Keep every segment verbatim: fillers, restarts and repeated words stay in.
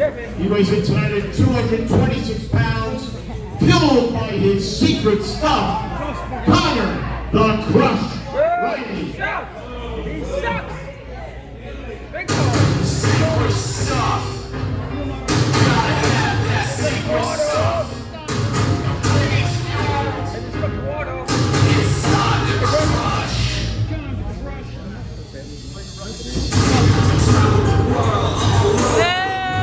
He weighs in tonight at two hundred twenty-six pounds, fueled by his secret stuff, Connor the Crush Riley. He sucks! Big Secret stuff. Gotta have that secret stuff. Inside the crush. Travel the world all over.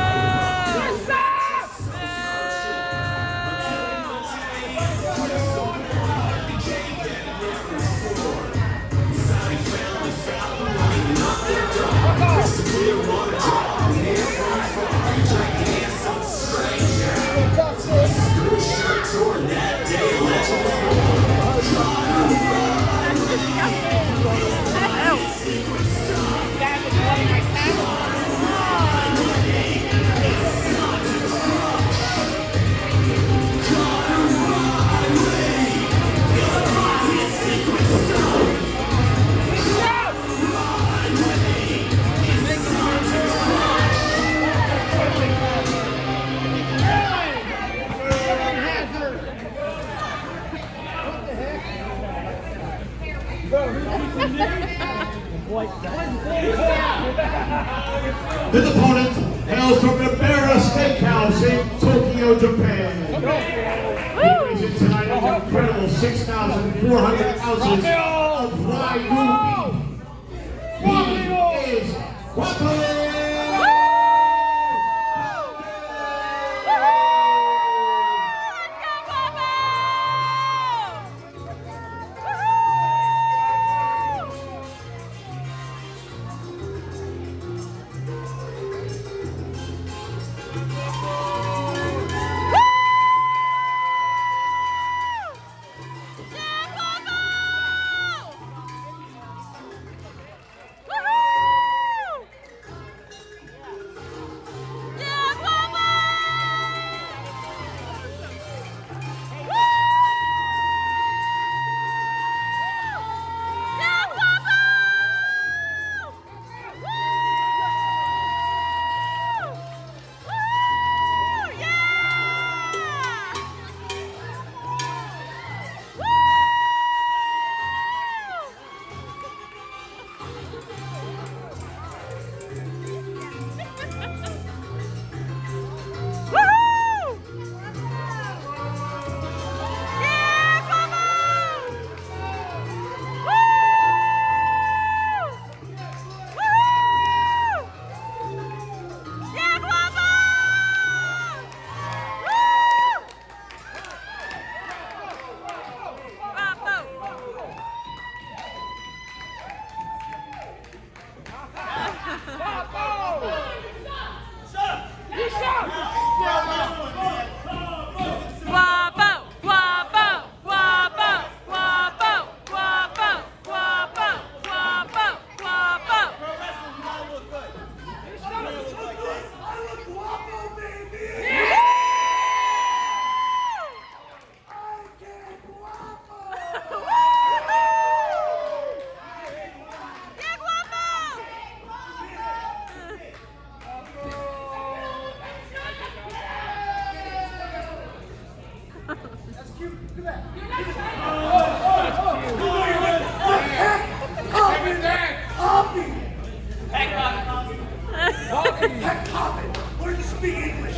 His opponent hails from the Bera Steakhouse in Tokyo, Japan. He weighs in tonight an incredible six thousand four hundred ounces of Wagyu beef. He is Guapo! Learn to speak English.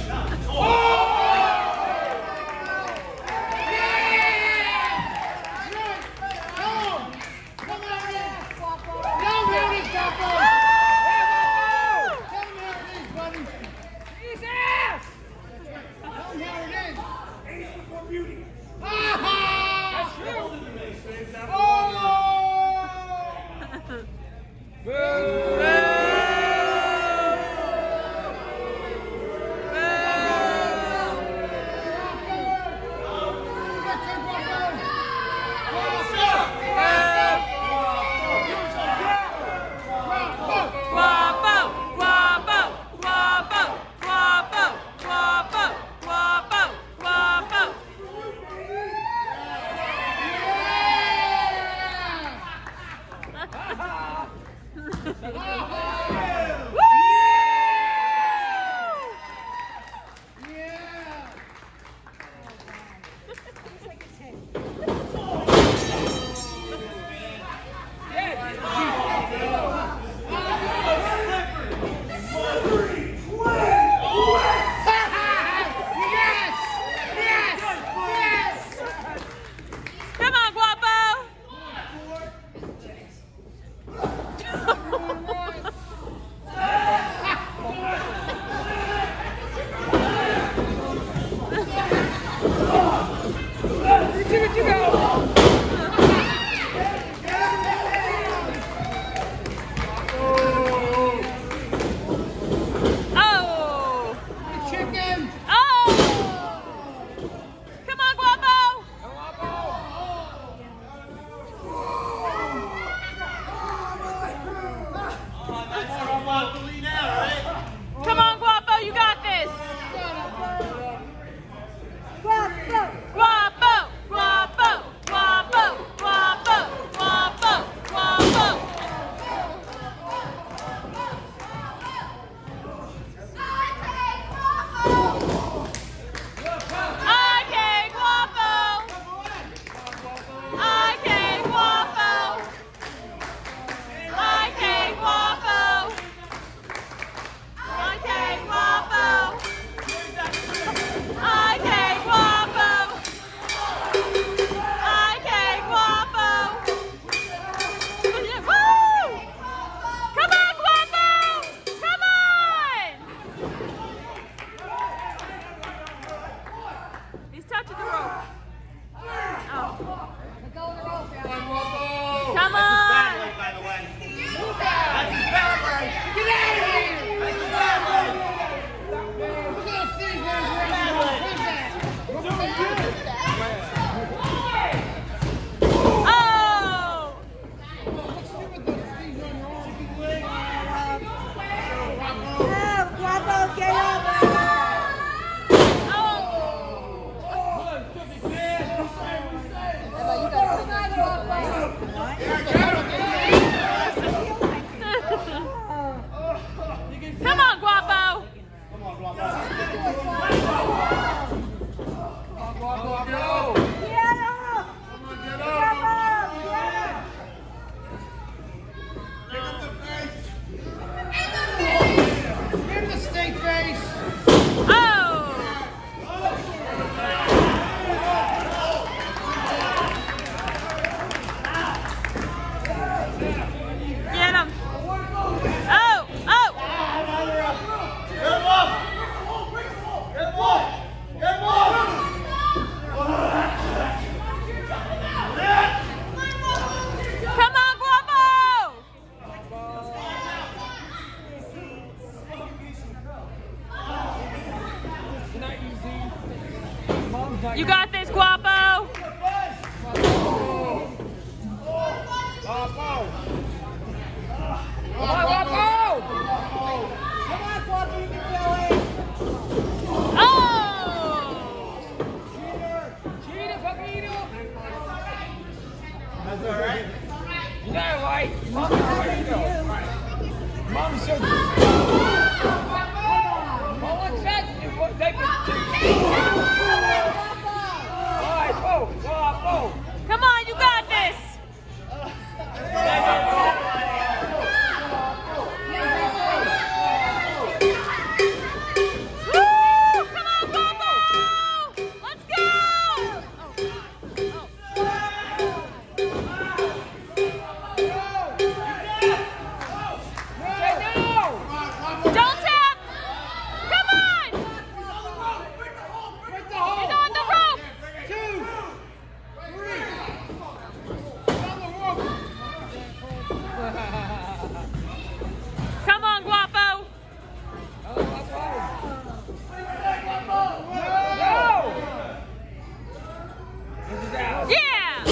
You got this, Guapo. Guapo. Come on, Guapo. Oh! Cheater, Paquito. That's all right. You got it right. Mom's Paquito. Mom's so good. Oh, what's that? What type of all right, whoa, whoa, whoa. Come on, you got this. Woo! Come on, Guapo! Let's go! Don't tap! Come on! He's on the rope! Come on, Guapo! Yeah!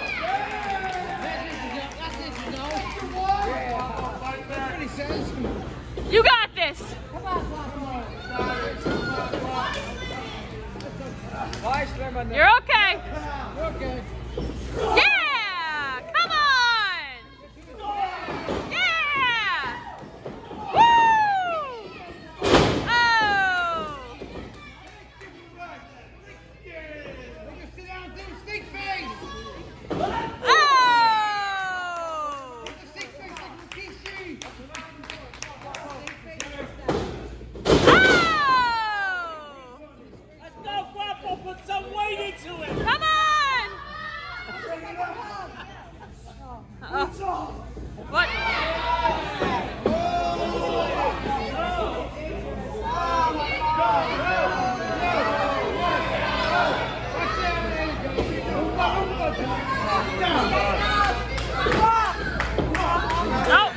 You got this! You're okay! Yeah! Come on! Yeah! Woo! Oh! Oh! Let's go, Guapo. Put some weight into it. Come on! Uh-oh. What? Nope.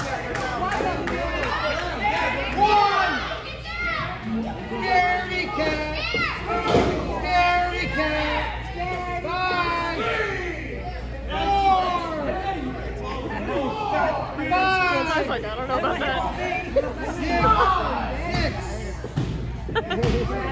Scary cat. Scary cat. Five. Four. Five. I don't know about that. Six.